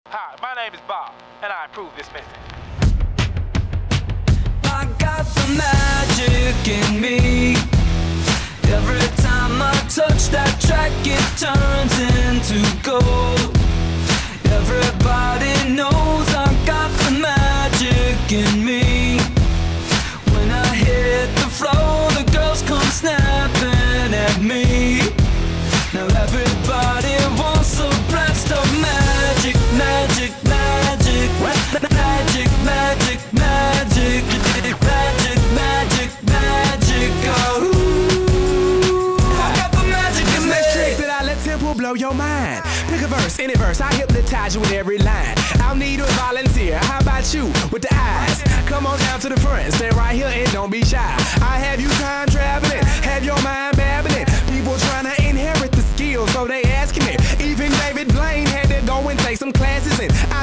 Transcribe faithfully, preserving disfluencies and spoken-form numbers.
Hi, my name is Bob, and I approve this message. I got the magic in me. Every time I touch that track, it turns into gold. Everybody knows I got the magic in me. When I hit the floor, the girls come snapping at me. Now everybody wants a blast of magic, magic, magic, magic, magic, magic, magic, magic, magic, oh. I got the magic in me. Next trick that I let Temple blow your mind. Pick a verse, any verse, I hypnotize you with every line. I'll need a volunteer, how about you with the eyes? Come on down to the front, stand right here and don't be shy. I have you time traveling, have your mind babbling. People trying to inherit the skills, so they asking me. Even David Blaine had to go and take some classes, and I